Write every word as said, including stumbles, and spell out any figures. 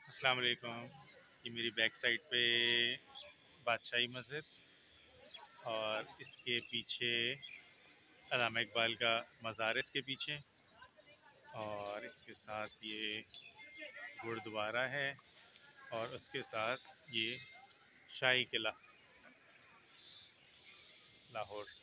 अस्सलाम वालेकुम। ये मेरी बैक साइड पे बादशाही मस्जिद और इसके पीछे अल्लामा इकबाल का मज़ार है इसके पीछे, और इसके साथ ये गुरुद्वारा है और उसके साथ ये शाही किला लाहौर।